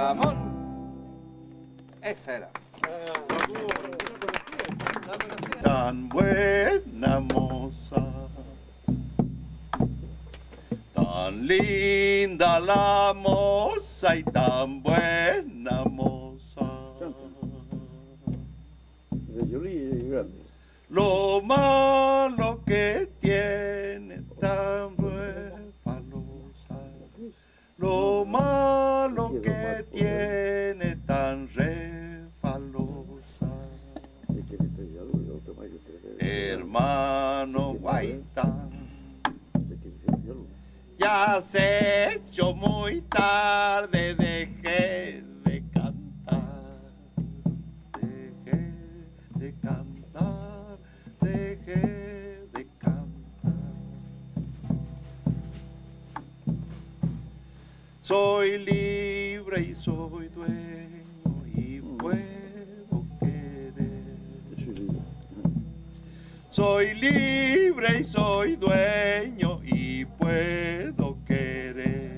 jamón. Esa era. Tan buena moza, tan linda la moza y tan buena moza. Lo malo que tiene tan refalosa, lo malo que tiene tan refalosa. Hermano Guaitán, ya se ha hecho muy tarde, dejé de cantar, dejé de cantar, dejé de cantar. Soy libre y soy dueño y puedo querer. Soy libre y soy dueño y puedo querer.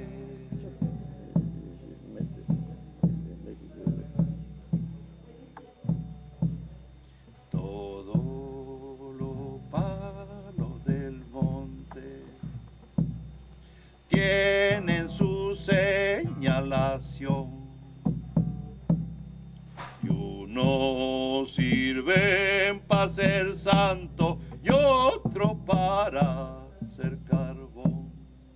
Todos los palos del monte tienen su señalación. Y unos sirven para ser santo y otro para ser carbón.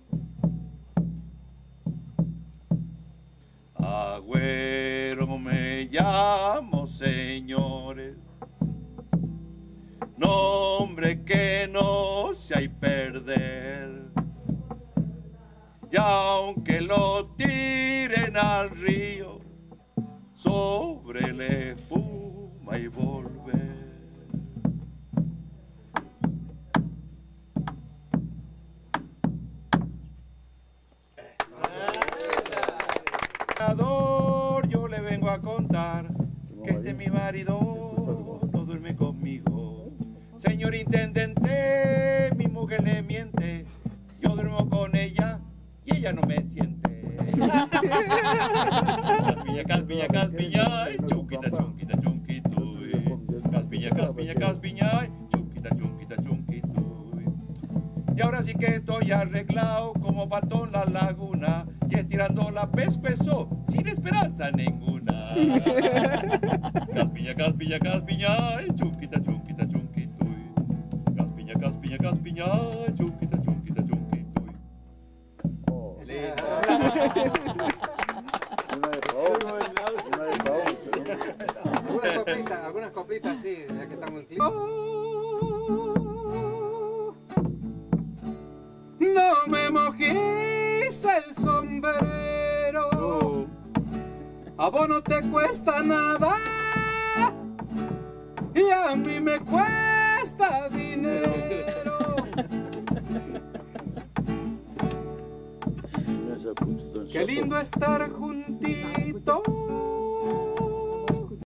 Agüero me llamo, señores, nombre que no se hay perder. Y aunque lo tiren al río, sobre la espuma y volver. Yo le vengo a contar que este mi marido no duerme conmigo. Señor intendente, mi mujer le miente, yo duermo con ella y ella no me siente. Caspiña, caspiña, caspiña, chunquita, chunquita, chunquituy. Caspiña, caspiña, caspiña, chunquita, chunquita, chunquituy. Y ahora sí que estoy arreglado como patón la laguna y estirando la pescuezo sin esperanza ninguna. Caspiña, caspiña, caspiña, chunquita, chunquita, chunquituy. Caspiña, caspiña, caspiña, chunquita, chunquita, chunquituy. Algunas coplitas, sí, ya que estamos en clima. No me mojís el sombrero, a vos no te cuesta nada y a mí me cuesta dinero. Qué lindo estar juntitos